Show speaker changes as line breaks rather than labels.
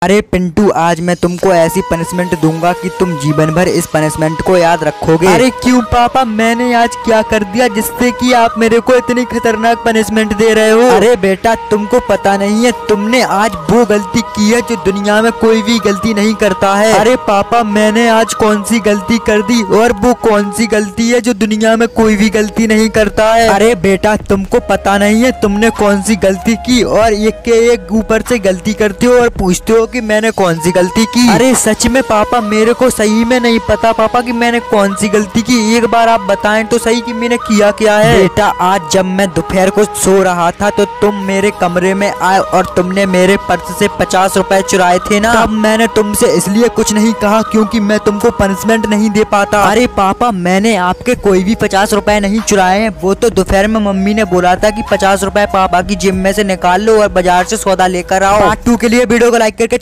अरे पिंटू, आज मैं तुमको ऐसी पनिशमेंट दूंगा कि तुम जीवन भर इस पनिशमेंट को याद रखोगे।
अरे क्यों पापा, मैंने आज क्या कर दिया जिससे कि आप मेरे को इतनी खतरनाक पनिशमेंट दे रहे हो?
अरे बेटा, तुमको पता नहीं है, तुमने आज वो गलती की है जो दुनिया में कोई भी गलती नहीं करता है।
अरे पापा, मैंने आज कौन सी गलती कर दी और वो कौन सी गलती है जो दुनिया में कोई भी गलती नहीं करता है?
अरे बेटा, तुमको पता नहीं है तुमने कौन सी गलती की और एक के एक ऊपर से गलती करते हो और पूछते हो कि मैंने कौन सी गलती की।
अरे सच में पापा, मेरे को सही में नहीं पता पापा कि मैंने कौन सी गलती की। एक बार आप बताएं तो सही कि मैंने किया क्या है।
बेटा, आज जब मैं दोपहर को सो रहा था तो तुम मेरे कमरे में आए और तुमने मेरे पर्स से 50 रुपए चुराए थे ना।
तब मैंने तुमसे इसलिए कुछ नहीं कहा क्योंकि मैं तुमको पनिशमेंट नहीं दे पाता।
अरे पापा, मैंने आपके कोई भी 50 रुपए नहीं चुराए हैं। वो तो दोपहर में मम्मी ने बोला था कि 50 रुपए पापा की जेब में से निकाल लो और बाजार से सौदा लेकर आओ।
पार्ट 2 के लिए वीडियो को लाइक करके